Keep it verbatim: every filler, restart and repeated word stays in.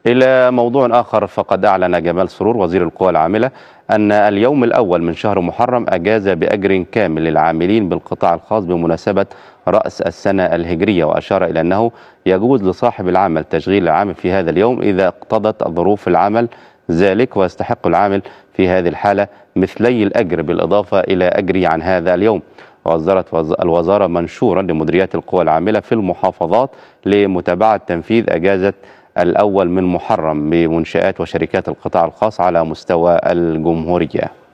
إلى موضوع آخر، فقد أعلن جمال سرور وزير القوى العاملة أن اليوم الأول من شهر محرم أجاز بأجر كامل للعاملين بالقطاع الخاص بمناسبة رأس السنة الهجرية، وأشار إلى أنه يجوز لصاحب العمل تشغيل العامل في هذا اليوم إذا اقتضت ظروف العمل ذلك، ويستحق العامل في هذه الحالة مثلي الأجر بالإضافة إلى أجره عن هذا اليوم. وأصدرت الوزارة منشورا لمديريات القوى العاملة في المحافظات لمتابعة تنفيذ أجازة الأول من محرم بمنشآت وشركات القطاع الخاص على مستوى الجمهورية.